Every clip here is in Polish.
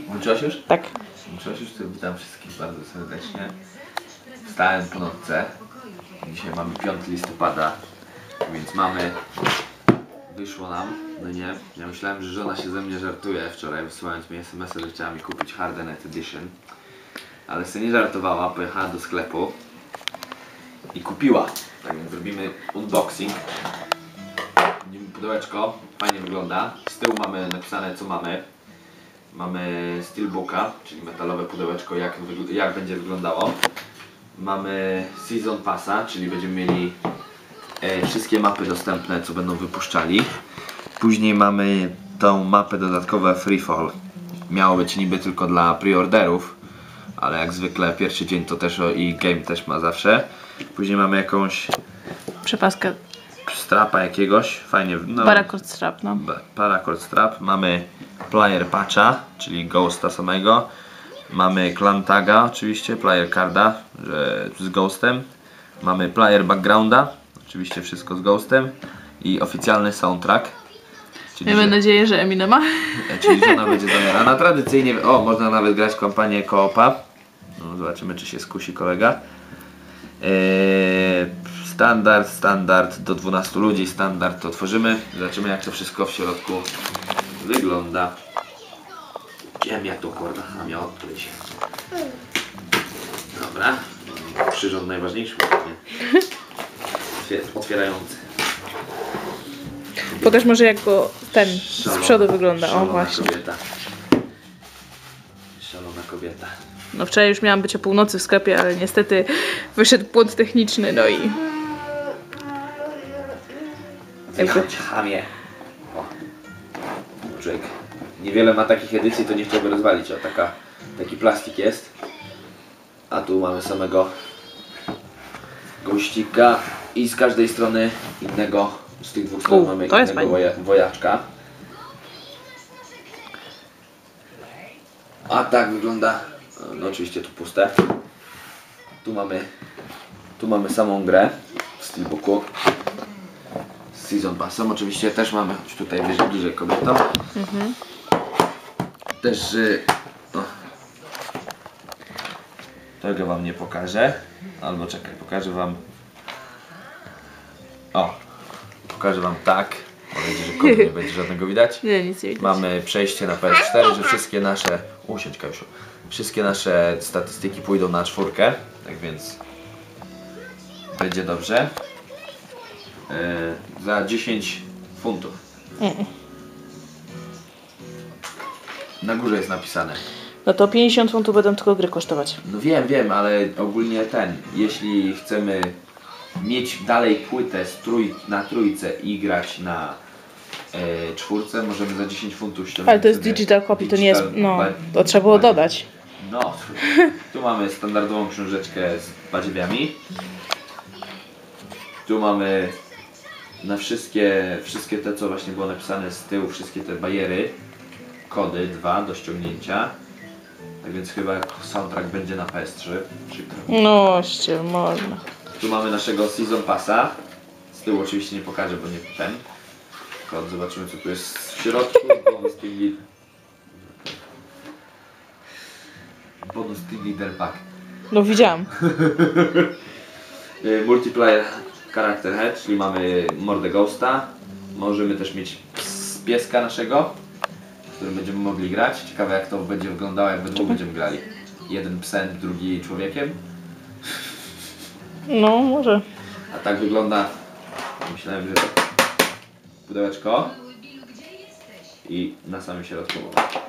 Włączyłaś już? Tak. Włączyłaś już? To witam wszystkich bardzo serdecznie. Wstałem po nocce. Dzisiaj mamy 5 listopada, więc wyszło nam, no nie. Ja myślałem, że żona się ze mnie żartuje wczoraj, wysyłając mi SMS-a, że chciała mi kupić Hardened Edition. Ale sobie nie żartowała, pojechała do sklepu i kupiła. Tak więc zrobimy unboxing. Pudełeczko fajnie wygląda. Z tyłu mamy napisane, co mamy. Mamy Steelbooka, czyli metalowe pudełeczko, jak będzie wyglądało. Mamy Season Passa, czyli będziemy mieli wszystkie mapy dostępne, co będą wypuszczali. Później mamy tą mapę dodatkowe Freefall. Miało być niby tylko dla preorderów, ale jak zwykle pierwszy dzień to też i game też ma zawsze. Później mamy jakąś Przepaskę. strapa jakiegoś, fajnie. No, Paracord strap, no. Paracord strap. Mamy player patcha, czyli ghosta samego. Mamy clan taga, oczywiście, player carda z ghostem. Mamy player backgrounda, oczywiście wszystko z ghostem. I oficjalny soundtrack. Czyli Miejmy nadzieję, że Eminema. Czyli żona będzie zajarana. Tradycyjnie, można nawet grać kampanię co-opa. No, zobaczymy, czy się skusi kolega. Standard do 12 ludzi, standard to otworzymy. Zobaczymy, jak to wszystko w środku wygląda. Wiem, jak to korda, a miał odkryć. Dobra, przyrząd najważniejszy, nie? Otwierający. Pokaż może, jak go z przodu wygląda. O, właśnie. Kobieta. Szalona kobieta. No wczoraj już miałam być o północy w sklepie, ale niestety wyszedł błąd techniczny, no i... Wychodź, chamie. O. Człowiek niewiele ma takich edycji, to nie chciałby rozwalić. O, taki plastik jest. A tu mamy samego gościka i z każdej strony innego, z tych dwóch stron mamy innego wojaczka. A tak wygląda, no oczywiście tu puste. Tu mamy samą grę w Steelbooku. Z Season Passem oczywiście też mamy, choć tutaj bliżej kobieto. Też, tego wam nie pokażę, albo czekaj, pokażę wam, pokażę wam tak, bo wiecie, że kodu nie będzie żadnego widać. Nie, nic nie widać. Mamy przejście na PS4, że wszystkie nasze, usiądź Kasiu, wszystkie nasze statystyki pójdą na 4, tak więc będzie dobrze. Za 10 funtów. Na górze jest napisane. No to 50 funtów będą tylko gry kosztować. No wiem, ale ogólnie jeśli chcemy mieć dalej płytę na trójce i grać na 4, możemy za 10 funtów ściągnąć. Ale to jest digital copy, to nie jest, no, to trzeba było dodać. No, tu mamy standardową książeczkę z badziewiami. Tu mamy na wszystkie te, co właśnie było napisane z tyłu, wszystkie te bariery, kody 2 do ściągnięcia. Tak więc chyba soundtrack będzie na PS3. Przykro. No, można. Tu mamy naszego Season Passa. Z tyłu oczywiście nie pokażę, bo nie ten. Kod, zobaczymy, co tu jest w środku. Bonus Team Leader Pack. No widziałam. Multiplayer Character Head, czyli mamy mordę Ghosta. Możemy też mieć pieska naszego, z którym będziemy mogli grać. Ciekawe, jak to będzie wyglądało, jak we dwóch będziemy grali. Jeden psem, drugi człowiekiem. No, może. A tak wygląda, myślałem, że pudełeczko i na samym środku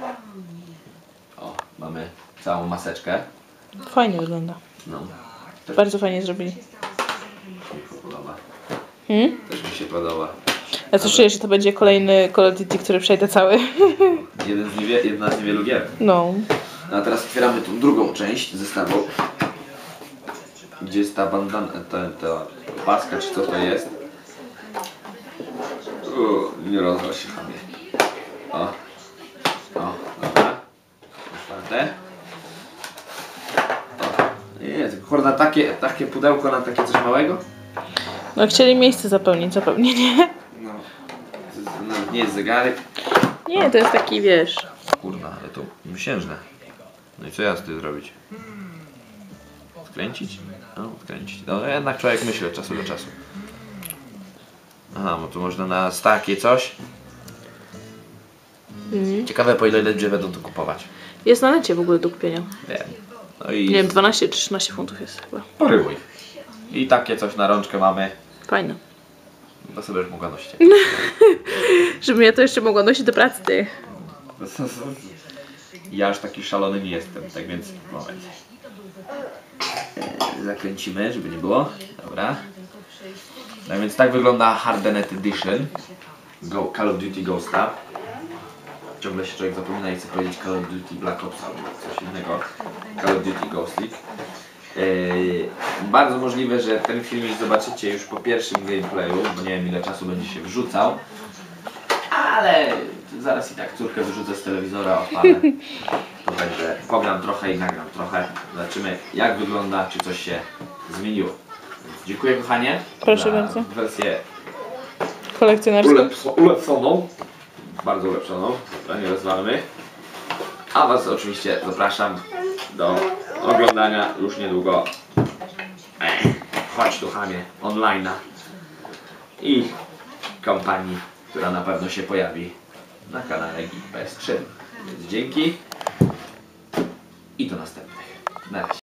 mamy całą maseczkę. Fajnie wygląda. No. Bardzo fajnie zrobili. Mi się podoba. Też mi się podoba. Ja też czuję, że to będzie kolejny Call of Duty, który przejdę cały. Jedna z niewielu gier. No. A teraz otwieramy tą drugą część zestawu. Gdzie jest ta bandana, ta paska, czy co to jest? Nie rozwal się, chamie. Dobra. Otwarte. Nie, tylko kurna, takie pudełko na takie coś małego? No chcieli miejsce zapełnić, zupełnie nie. No. To nawet nie jest zegarek. Nie, to jest taki, wiesz... Kurna, ale to Księżne. No i co ja z tym zrobić? Skręcić? No, skręcić. No jednak człowiek myśli od czasu do czasu. Aha, bo tu można na takie coś. Ciekawe, po ile ludzie będą to kupować. Jest na necie w ogóle do kupienia. Wiem. No i Nie wiem, 12 czy 13 funtów jest chyba. poryłuj. I takie coś na rączkę mamy. Fajne. To sobie już mogła nosić. Żebym ja to jeszcze mogła nosić do pracy, ty. Ja już taki szalony nie jestem, tak więc moment. Zakręcimy, żeby nie było. Dobra. No więc tak wygląda Hardened Edition Call of Duty Ghosta. Ciągle się człowiek zapomina i chce powiedzieć Call of Duty Black Ops albo coś innego. Call of Duty Ghost League. Bardzo możliwe, że ten filmik zobaczycie już po pierwszym gameplayu, bo nie wiem ile czasu będzie się wrzucał. Ale zaraz i tak córkę wyrzucę z telewizora, odpalę. To będzie, pogram trochę i nagram trochę. Zobaczymy jak wygląda, czy coś się zmieniło. Więc dziękuję kochanie. Proszę za bardzo. wersję Kolekcjonerską. ulepszoną. Bardzo ulepszoną. Dobra, nie rozwalmy. A was oczywiście zapraszam do oglądania już niedługo. Chodź tu chamie, online'a. I kampanii, która na pewno się pojawi na kanale Geek PS3. Więc dzięki i do następnych. Na razie.